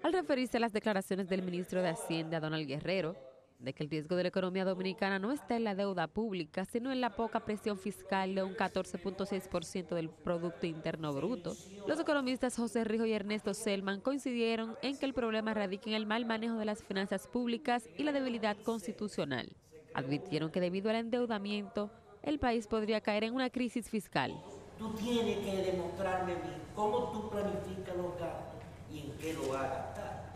al referirse a las declaraciones del ministro de Hacienda, Donald Guerrero, de que el riesgo de la economía dominicana no está en la deuda pública, sino en la poca presión fiscal de un 14.6% del Producto Interno Bruto. Los economistas José Rijo y Ernesto Selman coincidieron en que el problema radica en el mal manejo de las finanzas públicas y la debilidad constitucional. Advirtieron que debido al endeudamiento, el país podría caer en una crisis fiscal. Tú tienes que demostrarme bien cómo tú planificas los gastos y en qué lo vas a gastar.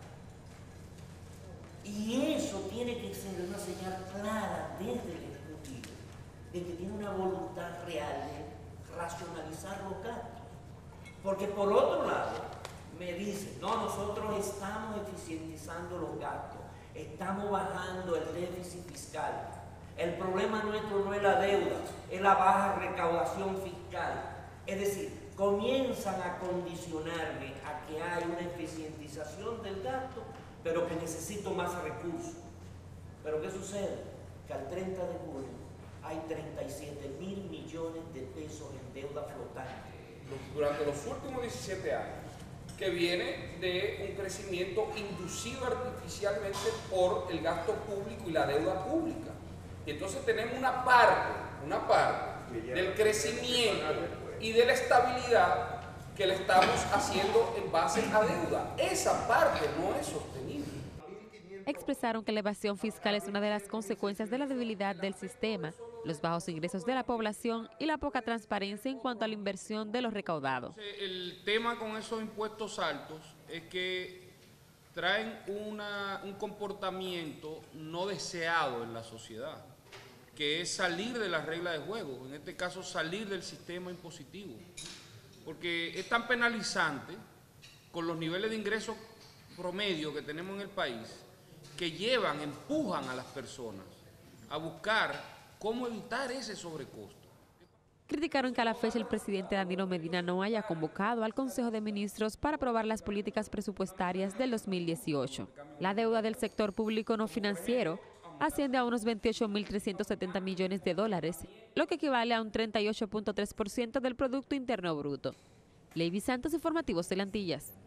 Y eso tiene que ser una señal clara desde el Ejecutivo, de que tiene una voluntad real de racionalizar los gastos. Porque por otro lado, me dicen, no, nosotros estamos eficientizando los gastos, estamos bajando el déficit fiscal. El problema nuestro no es la deuda, es la baja recaudación fiscal. Es decir, comienzan a condicionarme a que hay una eficientización del gasto, pero que necesito más recursos. Pero ¿qué sucede? Que al 30 de julio hay 37.000 millones de pesos en deuda flotante. Durante los últimos 17 años, que viene de un crecimiento inducido artificialmente por el gasto público y la deuda pública. Y entonces tenemos una parte del crecimiento y de la estabilidad que le estamos haciendo en base a deuda. Esa parte no es sostenible. Expresaron que la evasión fiscal es una de las consecuencias de la debilidad del sistema, los bajos ingresos de la población y la poca transparencia en cuanto a la inversión de los recaudados. El tema con esos impuestos altos es que traen un comportamiento no deseado en la sociedad, que es salir de las reglas de juego, en este caso salir del sistema impositivo, porque es tan penalizante con los niveles de ingresos promedio que tenemos en el país, que empujan a las personas a buscar cómo evitar ese sobrecosto. Criticaron que a la fecha el presidente Danilo Medina no haya convocado al Consejo de Ministros para aprobar las políticas presupuestarias del 2018. La deuda del sector público no financiero asciende a unos 28.370 millones de dólares, lo que equivale a un 38.3% del Producto Interno Bruto. Leiby Santos, Informativos de Antillas.